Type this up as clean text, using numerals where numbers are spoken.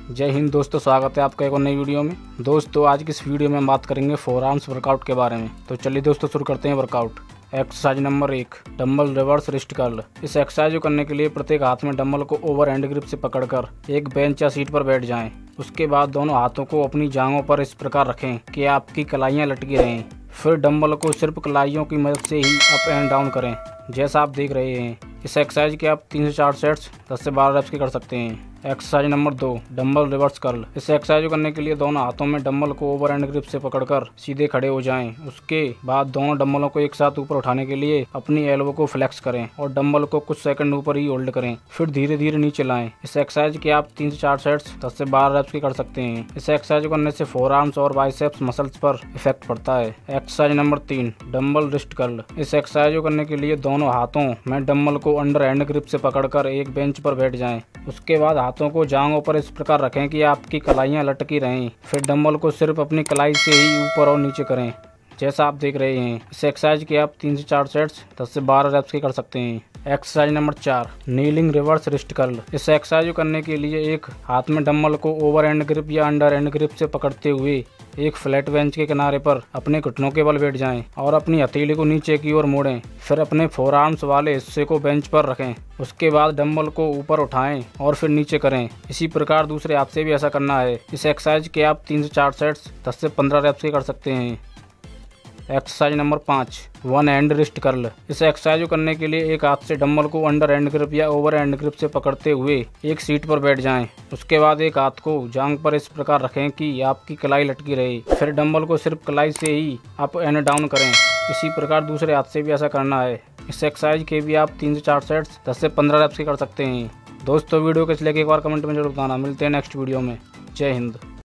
जय हिंद दोस्तों, स्वागत है आपका एक और नई वीडियो में। दोस्तों आज की इस वीडियो में हम बात करेंगे फोर आर्म्स वर्कआउट के बारे में। तो चलिए दोस्तों शुरू करते हैं workout. Exercise number 1, dumbbell reverse wrist curl. इस एक्सरसाइज को करने के लिए प्रत्येक हाथ में डंबल को ओवर हैंड ग्रिप से पकड़कर एक बेंच या सीट पर बैठ जाएं। उसके बाद दोनों हाथों को अपनी जांघों पर इस प्रकार रखें कि आपकी कलाइयाँ लटकी रहें। फिर डंबल को सिर्फ कलाइयों की मदद से ही अप एंड डाउन करें, जैसा आप देख रहे हैं। इस एक्सरसाइज के आप 3 से 4 सेट्स 10 से 12 रेप्स के कर सकते हैं। Exercise number 2, dumbbell reverse curl. इस एक्सरसाइज को करने के लिए दोनों हाथों में डंबल को ओवर हैंड ग्रिप से पकड़कर सीधे खड़े हो जाएं। उसके बाद दोनों डंबलों को एक साथ ऊपर उठाने के लिए अपनी एल्बो को फ्लेक्स करें और डंबल को कुछ सेकंड ऊपर ही होल्ड करें, फिर धीरे धीरे नीचे लाएं। इस एक्सरसाइज के आप 3 से 4 सेट्स 10 से 12 रेप्स के कर सकते हैं। इस एक्सरसाइज करने से फोर आर्म्स और बाइसेप्स मसल्स पर इफेक्ट पड़ता है। Exercise number 3, dumbbell wrist curl. इस एक्सरसाइज को करने के लिए दोनों हाथों में डंबल को अंडर हैंड ग्रिप से पकड़कर एक बेंच पर बैठ जाएं। उसके बाद हाथों को जांघों पर इस प्रकार रखें कि आपकी कलाइयाँ लटकी रहें। फिर डंबल को सिर्फ अपनी कलाई से ही ऊपर और नीचे करें, जैसा आप देख रहे हैं। इस एक्सरसाइज के आप 3 से 4 सेट्स 10 से 12 रेप्स के कर सकते हैं। Exercise number 4, kneeling reverse wrist curl. इस एक्सरसाइज को करने के लिए एक हाथ में डंबल को ओवर हैंड ग्रिप या अंडर हैंड ग्रिप से पकड़ते हुए एक फ्लैट बेंच के किनारे पर अपने घुटनों के बल बैठ जाएं और अपनी हथेली को नीचे की ओर मोड़ें। फिर अपने फोर आर्म्स वाले हिस्से को बेंच पर रखें। उसके बाद डंबल को ऊपर उठाएं और फिर नीचे करें। इसी प्रकार दूसरे हाथ से भी ऐसा करना है। इस एक्सरसाइज के आप 3 से 4 सेट्स 10 से 15 रेप्स के कर सकते हैं। Exercise number 5, one hand wrist curl. इस एक्सरसाइज को करने के लिए एक हाथ से डंबल को अंडर हैंड ग्रिप या ओवर हैंड ग्रिप से पकड़ते हुए एक सीट पर बैठ जाएं। उसके बाद एक हाथ को जांघ पर इस प्रकार रखें कि आपकी कलाई लटकी रहे। फिर डंबल को सिर्फ कलाई से ही अप एंड डाउन करें। इसी प्रकार दूसरे हाथ से भी ऐसा करना है। इस एक्सरसाइज के भी आप 3 से 4 सेट्स 10 से 15 रेप्स के कर सकते हैं। दोस्तों वीडियो कैसे लगे एक बार कमेंट में जरूर बताना। मिलते हैं नेक्स्ट वीडियो में। जय हिंद।